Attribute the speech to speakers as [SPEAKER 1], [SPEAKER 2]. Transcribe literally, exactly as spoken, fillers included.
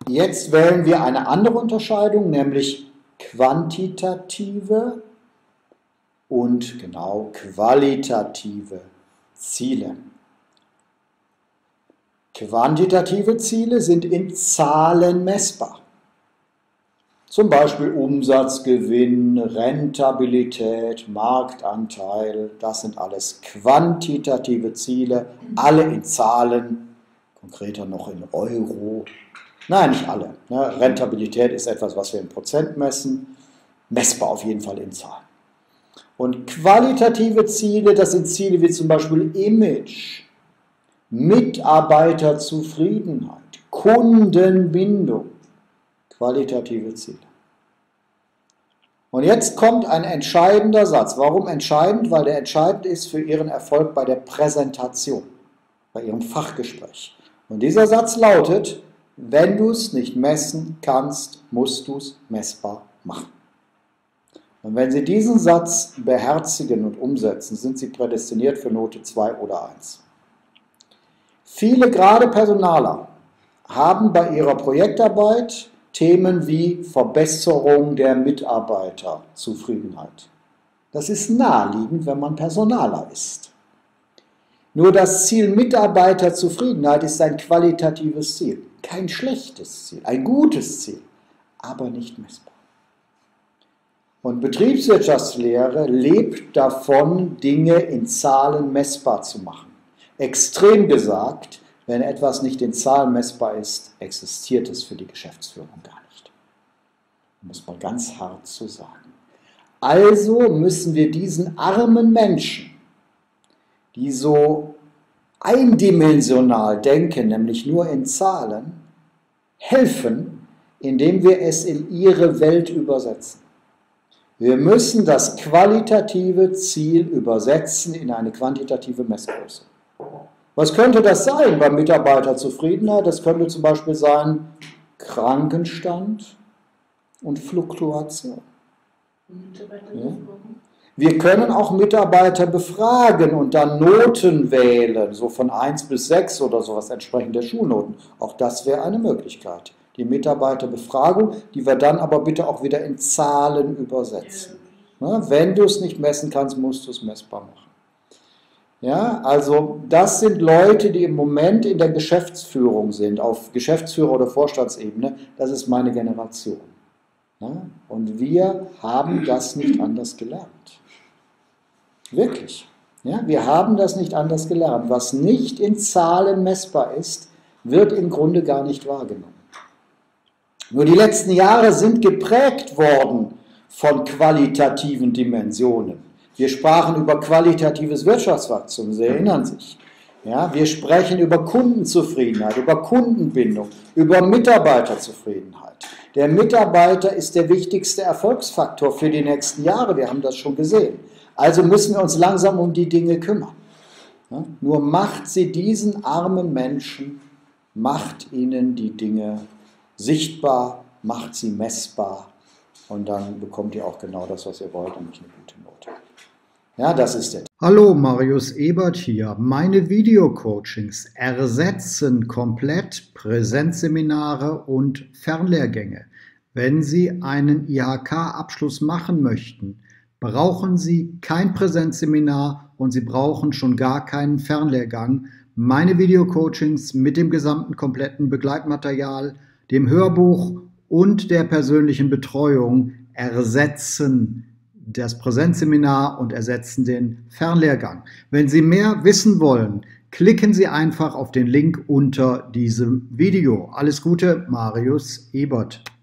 [SPEAKER 1] Jetzt wählen wir eine andere Unterscheidung, nämlich quantitative und genau qualitative Ziele. Quantitative Ziele sind in Zahlen messbar. Zum Beispiel Umsatzgewinn, Rentabilität, Marktanteil, das sind alles quantitative Ziele, alle in Zahlen, konkreter noch in Euro. Nein, nicht alle. Rentabilität ist etwas, was wir in Prozent messen, messbar auf jeden Fall in Zahlen. Und qualitative Ziele, das sind Ziele wie zum Beispiel Image, Mitarbeiterzufriedenheit, Kundenbindung. Qualitative Ziele. Und jetzt kommt ein entscheidender Satz. Warum entscheidend? Weil der entscheidend ist für Ihren Erfolg bei der Präsentation, bei Ihrem Fachgespräch. Und dieser Satz lautet, wenn du es nicht messen kannst, musst du es messbar machen. Und wenn Sie diesen Satz beherzigen und umsetzen, sind Sie prädestiniert für Note zwei oder eins. Viele, gerade Personaler, haben bei ihrer Projektarbeit Themen wie Verbesserung der Mitarbeiterzufriedenheit. Das ist naheliegend, wenn man Personaler ist. Nur das Ziel Mitarbeiterzufriedenheit ist ein qualitatives Ziel. Kein schlechtes Ziel, ein gutes Ziel, aber nicht messbar. Und Betriebswirtschaftslehre lebt davon, Dinge in Zahlen messbar zu machen. Extrem gesagt, wenn etwas nicht in Zahlen messbar ist, existiert es für die Geschäftsführung gar nicht. Muss man ganz hart so sagen. Also müssen wir diesen armen Menschen, die so eindimensional denken, nämlich nur in Zahlen, helfen, indem wir es in ihre Welt übersetzen. Wir müssen das qualitative Ziel übersetzen in eine quantitative Messgröße. Was könnte das sein bei Mitarbeiterzufriedenheit? Das könnte zum Beispiel sein Krankenstand und Fluktuation. Ja. Wir können auch Mitarbeiter befragen und dann Noten wählen, so von eins bis sechs oder sowas entsprechend der Schulnoten. Auch das wäre eine Möglichkeit. Die Mitarbeiterbefragung, die wir dann aber bitte auch wieder in Zahlen übersetzen. Ja, wenn du es nicht messen kannst, musst du es messbar machen. Ja, also das sind Leute, die im Moment in der Geschäftsführung sind, auf Geschäftsführer- oder Vorstandsebene. Das ist meine Generation. Ja, und wir haben das nicht anders gelernt. Wirklich. Ja, wir haben das nicht anders gelernt. Was nicht in Zahlen messbar ist, wird im Grunde gar nicht wahrgenommen. Nur die letzten Jahre sind geprägt worden von qualitativen Dimensionen. Wir sprachen über qualitatives Wirtschaftswachstum, Sie erinnern sich. Ja, wir sprechen über Kundenzufriedenheit, über Kundenbindung, über Mitarbeiterzufriedenheit. Der Mitarbeiter ist der wichtigste Erfolgsfaktor für die nächsten Jahre, wir haben das schon gesehen. Also müssen wir uns langsam um die Dinge kümmern. Ja, nur macht sie diesen armen Menschen, macht ihnen die Dinge sichtbar, macht sie messbar und dann bekommt ihr auch genau das, was ihr wollt, nämlich eine gute Note. Ja, das ist es.
[SPEAKER 2] Hallo, Marius Ebert hier. Meine Videocoachings ersetzen komplett Präsenzseminare und Fernlehrgänge. Wenn Sie einen I H K-Abschluss machen möchten, brauchen Sie kein Präsenzseminar und Sie brauchen schon gar keinen Fernlehrgang. Meine Videocoachings mit dem gesamten kompletten Begleitmaterial, dem Hörbuch und der persönlichen Betreuung ersetzen das Präsenzseminar und ersetzen den Fernlehrgang. Wenn Sie mehr wissen wollen, klicken Sie einfach auf den Link unter diesem Video. Alles Gute, Marius Ebert.